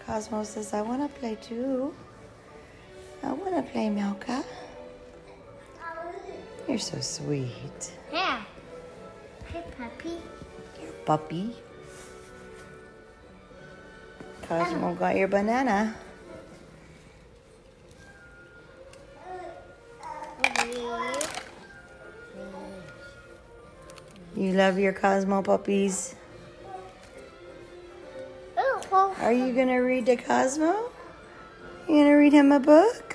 Cosmo says, I want to play too. I want to play, Milka. You're so sweet. Yeah. Hey, puppy. You're a puppy. Cosmo got your banana. You love your Cosmo puppies? Are you going to read to Cosmo? You going to read him a book?